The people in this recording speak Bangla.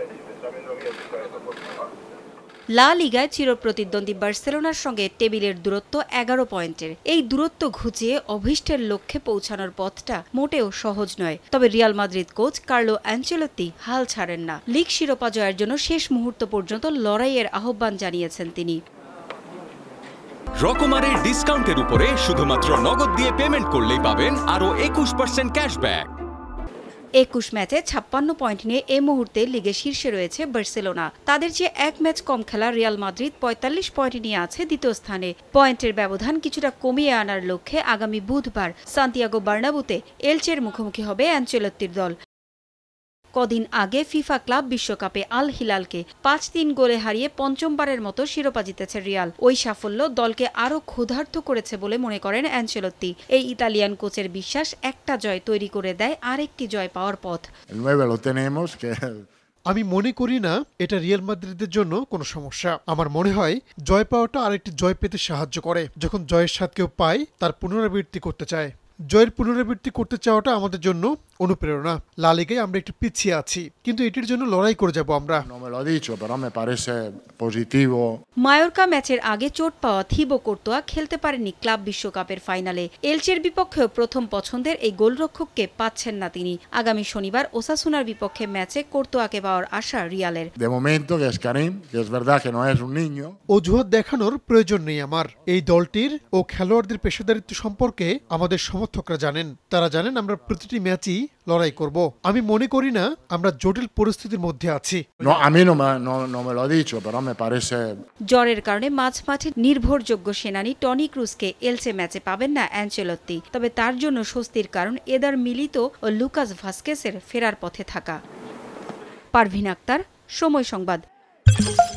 লা লিগায় চিরপ্রতিদ্বন্দ্বী বার্সেলোনার সঙ্গে টেবিলের দূরত্ব 11 পয়েন্টের। এই দূরত্ব ঘুচিয়ে অভীষ্টের লক্ষ্যে পৌঁছানোর পথটা মোটেও সহজ নয়। তবে Real Madrid coach Carlo Ancelotti হাল ছাড়েন না। লিগ শিরোপা জয়ের জন্য শেষ মুহূর্ত পর্যন্ত লড়াইয়ের আহ্বান জানিয়েছেন তিনি। রকমারের ডিসকাউন্টের উপরে শুধুমাত্র নগদ দিয়ে পেমেন্ট করলেই পাবেন আরও 21% ক্যাশব্যাক। 21 ম্যাচে 56 পয়েন্ট নিয়ে এই মুহূর্তে লিগে শীর্ষে রয়েছে বার্সেলোনা। তাদের চেয়ে এক ম্যাচ কম খেলা রিয়াল মাদ্রিদ 45 পয়েন্ট নিয়ে আছে দ্বিতীয় স্থানে। পয়েন্টের ব্যবধান কিছুটা কমিয়ে আনার লক্ষ্যে আগামী বুধবার সান্তিয়াগো বার্নাবুতে এলচের মুখোমুখি হবে অ্যানচেলোত্তির দল। কদিন আগে ফিফা ক্লাব বিশ্বকাপে আল হিলালকে 5-3 গোলে হারিয়ে পঞ্চমবারের মতো শিরোপা জিতেছে রিয়াল। ওই সাফল্য দলকে আরও ক্ষুধার্ত করেছে বলে মনে করেন অ্যানচেলোত্তি। এই ইতালিয়ান কোচের বিশ্বাস, একটা জয় তৈরি করে দেয় আরেকটি জয় পাওয়ার পথ। আমি মনে করি না এটা রিয়াল মাদ্রিদের জন্য কোনো সমস্যা। আমার মনে হয় জয় পাওয়াটা আরেকটি জয় পেতে সাহায্য করে। যখন জয়ের স্বাদ কেউ পায়, তার পুনরাবৃত্তি করতে চায়। জয়ের পুনরাবৃত্তি করতে চাওয়াটা আমাদের জন্য অনুপ্রেরণা। লা লিগায় আমরা একটু পিছিয়ে আছি, কিন্তু এটির জন্য লড়াই করে যাব আমরা। মায়োরকা ম্যাচের আগে চোট পাওয়া থিবো কোর্তোয়া খেলতে পারেননি ক্লাব বিশ্বকাপের ফাইনালে। এলচের বিপক্ষেও প্রথম পছন্দের এই গোলরক্ষককে পাচ্ছেন না তিনি। আগামী শনিবার ওসাসুনার বিপক্ষে ম্যাচে কোর্তোয়াকে পাওয়ার আশা রিয়ালের। অজুহাত দেখানোর প্রয়োজন নেই আমার। এই দলটির ও খেলোয়াড়দের পেশাদারিত্ব সম্পর্কে আমাদের সমর্থকরা জানেন। তারা জানেন আমরা প্রতিটি ম্যাচই লড়াই করব। আমি মনে করি না আমরা জটিল পরিস্থিতির মধ্যে আছি। জ্বরের কারণে মাঝমাঠে নির্ভরযোগ্য সেনানি টনি ক্রুজকে এলচে ম্যাচে পাবেন না অ্যানচেলোত্তি। তবে তার জন্য স্বস্তির কারণ এদার মিলিতো ও লুকাস ভাস্কেসের ফেরার পথে থাকা। পারভিন আক্তার, সময় সংবাদ।